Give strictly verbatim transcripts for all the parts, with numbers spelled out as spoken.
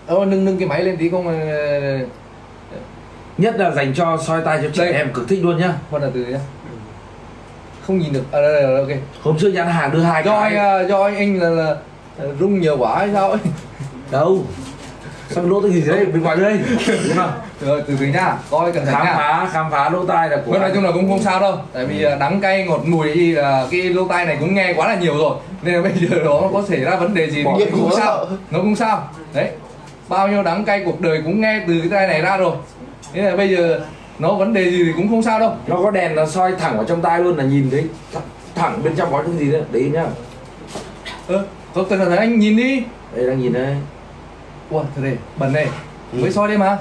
Ờ, nâng nâng cái máy lên tí không. Nhất là dành cho soi tay cho trẻ đây. Em cực thích luôn nhá. Hoặc là từ nhá. Không nhìn được. À đây, đây, ok. Hôm trước nhãn hàng đưa hai do cái. Anh, do anh anh là, là rung nhiều quá hay sao ấy? Đâu. Sao lỗ tai gì đấy bên ngoài đây? Đúng không? Rồi từ từ nhá. Coi cẩn thận khám nhá. phá khám phá lỗ tai là của. Nói chung là cũng không sao đâu. Tại vì đắng cay ngọt mùi thì cái lỗ tai này cũng nghe quá là nhiều rồi. Nên là bây giờ nó có xảy ra vấn đề gì thì cũng không sao. Nó cũng sao. Đấy. Bao nhiêu đắng cay cuộc đời cũng nghe từ cái tai này ra rồi. Thế là bây giờ nó vấn đề gì thì cũng không sao đâu. Nó có đèn nó soi thẳng vào trong tai luôn là nhìn thấy thẳng bên trong có cái gì đấy. Đấy nhá. Ơ, tôi cần thấy anh nhìn đi. Đây đang nhìn đây. Ủa, thử đây, bẩn này. Ừ. Mới soi đây mà.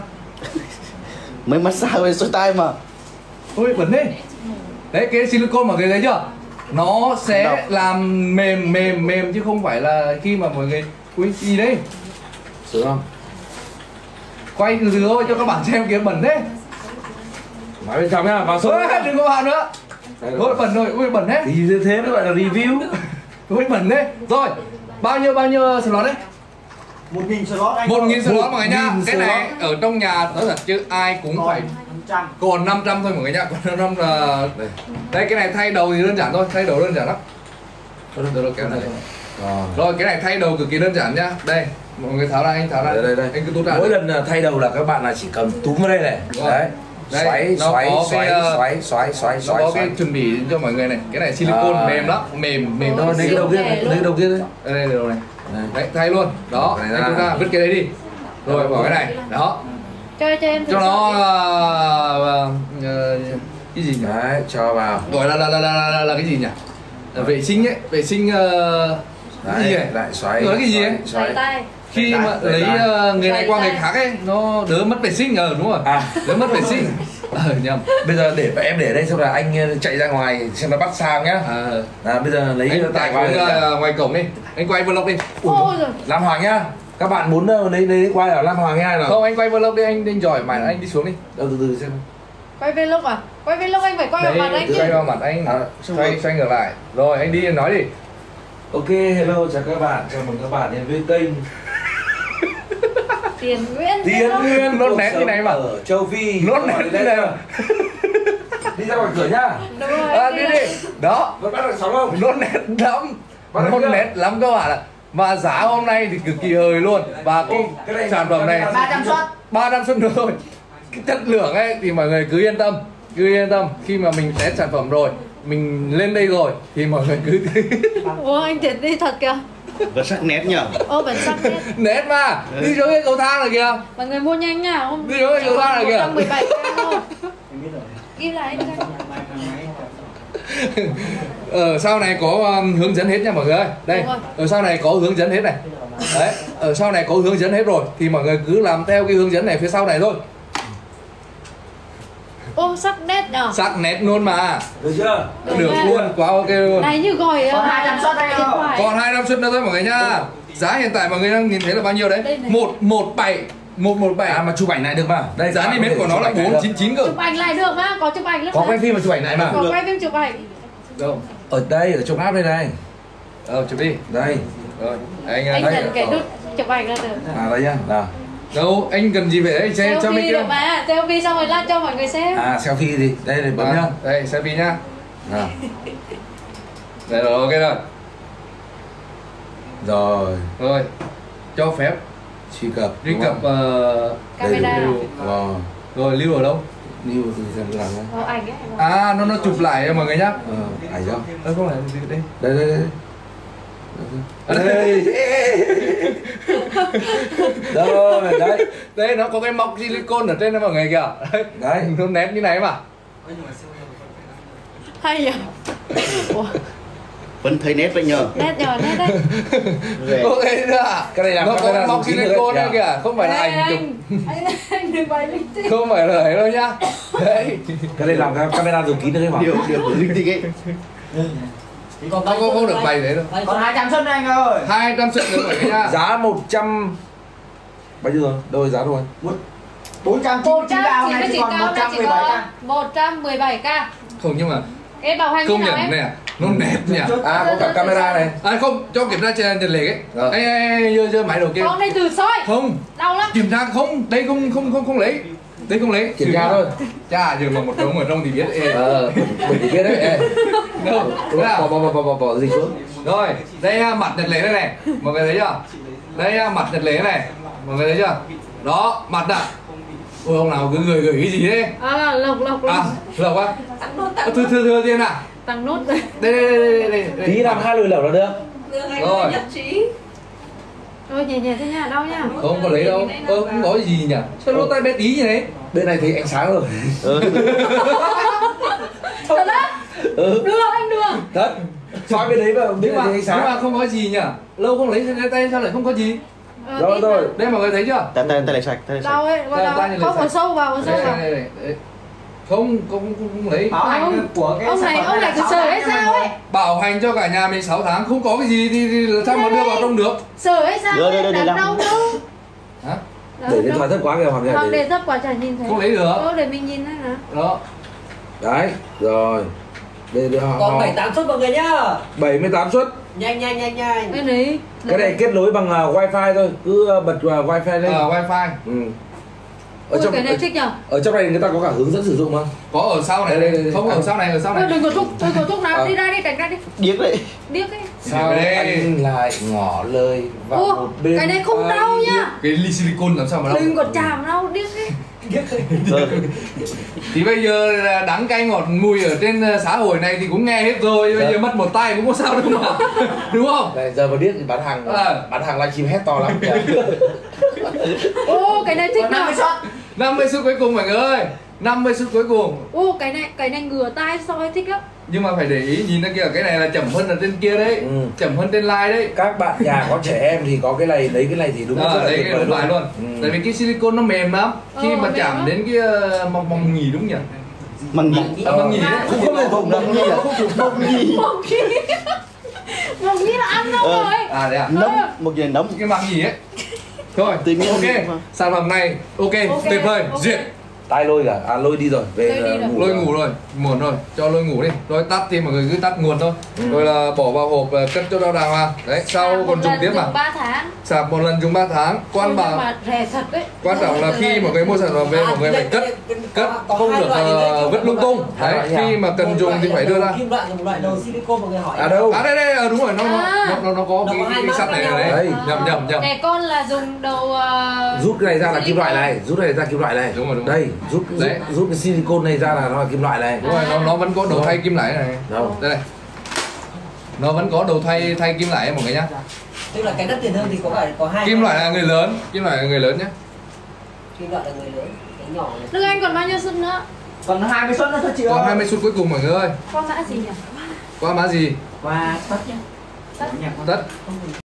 Mới massage với soi tai mà. Ôi, bẩn đấy. Đấy, cái silicone mọi người thấy chưa? Nó sẽ Đọc. làm mềm mềm mềm chứ không phải là khi mà mọi người ui gì đấy. Sướng không? Quay từ từ thôi cho các bạn xem kìa, bẩn đấy. Nói bên trong nhá, vào số. Đừng có vào nữa. Ôi bẩn rồi, ui bẩn đấy. Thì thế mới gọi là review. Ui bẩn đấy. Rồi, bao nhiêu bao nhiêu slot đấy? một nghìn slot anh. một nghìn slot mọi người nhá. Cái này ở trong nhà nói thật chứ ai cũng phải còn năm trăm thôi mọi người nhá. Còn năm trăm là đây. Đây cái này thay đầu thì đơn giản thôi, thay đầu đơn giản lắm. Rồi, rồi, cái này. Rồi cái này thay đầu cực kỳ đơn giản nhá. Đây, mọi người tháo ra, anh tháo ra. Đây đây đây. Anh cứ tút ra. Mỗi lần thay đầu là các bạn là chỉ cầm túm vào đây này. Đấy. Đây, xoáy nó xoáy có xoáy, cái, xoáy xoáy xoáy xoáy nó có xoáy. cái chuẩn bị cho mọi người này. Cái này silicone à, mềm lắm, mềm mềm thôi. Đây cái đầu tiên này, đây đầu tiên đấy. Đây đầu này. Đấy, thay luôn. Đó, anh tút ra, vứt cái đấy đi. Rồi bỏ cái này. Đó. Cho cho em cho nó uh, uh, cái gì nhỉ? Đấy, cho vào. Gọi là là là là, là, là cái gì nhỉ? Là vệ sinh ấy, vệ sinh uh, đấy, cái gì ấy? lại xoáy. Nói cái gì ấy? Xoáy tay. Khi mà lấy uh, người này qua người khác ấy, nó đỡ mất vệ sinh ờ đúng rồi. À, đỡ mất vệ sinh. Ờ nhầm. Bây giờ để em để đây xong là anh chạy ra ngoài xem nó bắt sao nhá. À, à bây giờ lấy anh tại ngoài, uh, ngoài cổng đi. Anh quay vlog đi. Ôi rồi. Lam Hoàng nhá. Các bạn muốn lấy lấy quay ở Lam Hoàng hay là không? Anh quay vlog đi, anh anh giỏi mà anh đi xuống đi. Đâu từ từ xem. Quay vlog à? Quay vlog anh phải quay vào mặt anh chứ. Quay vào mặt anh. À, xoay xoay ngược lại. Rồi anh đi anh nói đi. Ok, hello chào các bạn, chào mừng các bạn đến với kênh Tiền Nguyễn. Tiền Nguyễn nó nét như này mà. Ở châu Phi. Nó nét như này mà. Đi ra ngoài cửa nhá. Đúng rồi. À, đi đi. Đó. Vẫn bắt được sóng không? Nó nét lắm. Nó nét lắm các bạn ạ. Và giá hôm nay thì cực kỳ hời luôn. Và cái, Ô, cái sản phẩm này ba trăm suất. ba trăm suất nữa thôi. Cái chất lượng ấy thì mọi người cứ yên tâm. Cứ yên tâm. Khi mà mình test sản phẩm rồi, mình lên đây rồi thì mọi người cứ Ủa anh Thiệt đi thật kìa. Vẫn sắc nét nhở? Ô vẫn sắc nét. Nét mà. Đi xuống cái cầu thang này kìa. Mọi người mua nhanh nha. Hôm đi xuống cái cầu thang này kìa. một trăm mười bảy k thôi. Ghi lại anh Ở sau này có um, hướng dẫn hết nha mọi người ơi. Đây, ở sau này có hướng dẫn hết này. Đấy, ở sau này có hướng dẫn hết rồi thì mọi người cứ làm theo cái hướng dẫn này phía sau này thôi. Ô sắc nét nhở? Sắc nét luôn mà. Được chưa? Được, được luôn, quá ok luôn. Này như gọi còn hai trăm suất đây không? Còn hai trăm suất nữa thôi mọi người nha. Giá hiện tại mọi người đang nhìn thấy là bao nhiêu đấy? một một bảy một một bảy. À mà chụp ảnh lại được mà. Đây giá niêm yết của nó là bốn chín chín cơ. Chụp ảnh lại được mà, có chụp ảnh lúc có quay phim mà chụp ảnh lại mà. Có quay phim chụp ảnh. Đâu? Ở đây, ở trong app đây này. Ờ chụp đi. Đây. Rồi, anh anh cần cái nút chụp ảnh ra được. À đây nhá. Nào. Đâu, anh cần gì về đấy? Xem cho mình selfie được mà, selfie xong rồi lan cho mọi người xem. À selfie gì? Đây này bấm nhá. Đây selfie nhá. Nào. Đây rồi, ok rồi. Rồi. Rồi. Cho phép truy cập. Truy cập uh, camera. Wow. Rồi lưu ở đâu? Lưu từ xem làm đấy. Ờ, ảnh ấy. À nó nó chụp lại cho mọi người nhá. Ờ, ảnh đó. Ơ không phải đây. Đây đây đây. Đây. Rồi, đấy. Đây nó có cái móc silicone ở trên đó mọi người kìa. Đấy. Đấy, nó nét như này mà. Hay nhỉ? Vẫn thấy nét vậy nhờ. Nét nhờ, nét đấy. Ok chưa? Cái này là nó có móc silicone đây kìa, không phải là ảnh chụp. Anh anh đừng quay linh tinh. Không phải là ấy đâu nhá. Đấy. Cái này làm camera dùng kín được cái mà. Điều điều linh tinh ấy. Không không không được bày đấy đâu. Còn hai trăm suất anh ơi. hai trăm suất nữa mọi người nhá. Giá một trăm bao nhiêu rồi? Đâu rồi giá rồi? bốn trăm chín mươi chín cao này chỉ còn một trăm mười bảy k. một trăm mười bảy k. Không nhưng mà cái bảo hành công như nào nhận em? này nó đẹp nhỉ. À có cả camera này. À không, cho kiểm tra trên tiền lệ ấy. Ờ. Ê, ê, ê, dơ, dơ máy đầu kia. Con này từ soi. Không, Đau lắm. kiểm tra không, đây không không không không lấy. Đây không lấy. Kiểm tra thôi. Chà, giờ mà một đống ở trong thì biết. Ê. Ờ, mình thì biết đấy. Ê. Đâu, Đúng thế nào? bỏ, bỏ, bỏ, bỏ, bỏ gì xuống. Rồi, đây à, mặt nhật lệ đây này. Mọi người thấy chưa? Đây à, mặt nhật lệ này. Mọi người thấy chưa? Đó, mặt à. Ôi ông nào cứ gửi gửi cái gì đấy? À, lộc lộc lộc. À, lộc á. Thưa thưa thưa tiên à. Tăng nốt rồi. Đây đây đây đây đây. đây. Tí làm hai lùi lẩu là được. Rồi. Ôi nhẹ nhẹ thế nha, đau nha. Không có lấy đâu. Ơ không có gì nhỉ? Sao lỗ tay bé tí như thế? Bên này thì ánh sáng rồi. Ừ. Thật đấy. Ừ. Đưa anh đưa. Thật. Soi bên đấy vào bên Nhưng này mà, thì ánh nhưng sáng. mà không có gì nhỉ? Lâu không lấy trên tay sao lại không có gì? Ờ, Rồi ít rồi. mà. Đây mọi người thấy chưa? Tay tay tay lại sạch, tay lại Đau sạch. ấy, vào Tay- đau. tay này Không sạch. có sâu vào, có sâu Đây, vào. đây, đây, đây. Không, không, không, không lấy. Bảo hành Không. của cái Ông sản này, phẩm ông là này cứ sáu sờ tháng hay năm sao mươi. ấy? Bảo hành cho cả nhà mình sáu tháng, không có cái gì thì, thì sao mà đưa vào trong được? Sờ hay sao Đưa, ấy? đưa, đưa, Đánh đưa, đau đưa. đâu. Hả? Đâu, Để điện đâu. thoại thấp quá kìa hoặc Hoặc là để để... thấp quá chả nhìn thấy. Không lấy được. Ờ, để mình nhìn thấy nè. Đó. Đấy, rồi. Đây đưa họ. Còn bảy tám suất mọi người nhá. bảy mươi tám suất. Nhanh nhanh nhanh nhanh. Cái này. Cái này kết nối bằng uh, wifi thôi, cứ uh, bật uh, wifi lên. Ờ, wifi. Ừ. Ở Ui, trong cái này ở, thích nhở? ở trong này người ta có cả hướng dẫn sử dụng không? Có ở sau này, Đây, đây, đây. không À. ở sau này, ở sau Ôi, này. đừng có thúc, đừng có thúc nào. Ờ. Đi ra đi, tránh ra đi. Điếc đấy. Điếc ấy. Sao Đây. anh lại ngỏ lời vào Ô, một bên? cái này không đau ai nhá. Cái ly silicon làm sao mà đau? Đừng có chạm đâu, điếc ấy. Ừ. Thì bây giờ là đắng cay ngọt mùi ở trên ờ, xã hội này thì cũng nghe hết rồi. Bây Dạ. giờ mất một tay cũng có sao đâu mà. Đúng không? Này giờ mà biết thì bán hàng Ờ. bán hàng livestream hét to lắm kìa. Ô, cái này thích Còn năm nhở? mươi suất. năm mươi suất cuối cùng mọi người ơi. năm mươi suất cuối cùng. Ô, cái này, cái này ngửa tai soi thích lắm. Nhưng mà phải để ý nhìn ra kia, cái này là chậm hơn ở trên kia đấy. Ừ. Chậm hơn trên like đấy. Các bạn nhà có trẻ em thì có cái này, lấy cái này thì đúng À, rất là đấy tuyệt cái vời đúng phải luôn. Ừ. Tại vì cái silicon nó mềm lắm. Khi Ờ, mà mềm chạm lắm. đến cái ờ, mong mong nhì đúng nhỉ? Măng nhị. À, mong nhì đấy. Không không phải vùng đâu, không nhị à? Măng nhị. Mong nghĩ. Mong nghĩ là ăn đâu Ờ. rồi. À đấy à? Nấm, một gì nấm. Cái măng nhì ấy. Thôi, Tự nhiên ok. mà. Sản phẩm này ok, Ok, tuyệt vời, ok. duyệt. Tai lôi cả, à lôi đi rồi, về Lôi đi là rồi. ngủ Lôi rồi. ngủ rồi, muộn rồi, cho lôi ngủ đi. Rồi tắt thì mọi người cứ tắt nguồn thôi. Ừ. Rồi là bỏ vào hộp ờ, cất cho đau đàng hoàng. Đấy, sau còn dùng tiếp mà. ba tháng. Sạc một lần dùng ba tháng. Quan Ôi, nhưng bảo mà rẻ thật đấy. quan trọng là khi mọi người mua sản phẩm về mọi người phải cất cất không được ờ, vứt lung tung. Đấy, khi mà cần dùng thì phải đưa ra. Kim loại một loại đầu silicon mọi người hỏi. À đâu? À đây đây ờ, đúng rồi, nó nó À. nó, nó, nó có Nó cái, có hai cái mác sắt này khác ở nhau. đấy. Đây. Nhầm nhầm nhầm. Để con là dùng đầu uh, Rút cái này ra là kim loại này, rút cái này ra kim loại này. Đúng rồi, đúng rồi. Đây, rút rút, Đấy. rút cái silicon này ra là nó là kim loại này. Đúng rồi, nó nó vẫn có đầu thay kim loại này. Đâu? Đây này. Nó vẫn có đầu thay thay kim loại mọi người nhá. Tức là cái đắt tiền hơn thì có phải có hai. Kim loại là người lớn, kim loại là người lớn nhé. Kim loại là người lớn, cái nhỏ này. Đức Anh còn bao nhiêu suất nữa? Còn hai mươi suất nữa thôi chị Còn ơi. hai mươi suất cuối cùng mọi người ơi. Con mã gì nhỉ? Qua mã gì? Qua tất nhá. Tất. Tất.